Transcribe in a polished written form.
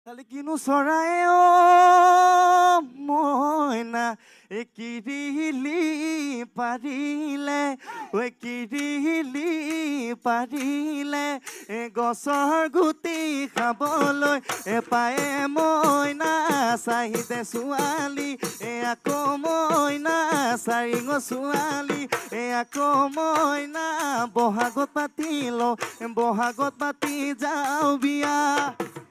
তালে কিনো চৰাই অ মইনা কিৰিলি পাৰিলে কিৰিলি পাৰিলে গছৰ গুটি খাবলৈ পায়ে মইনা চাহিদে ছোৱালী আকৌ মইনা চাৰিঙ ছোৱালী আকৌ মইনা বহাগত পাতি লওঁ বহাগত পাতি যাওঁ বিয়া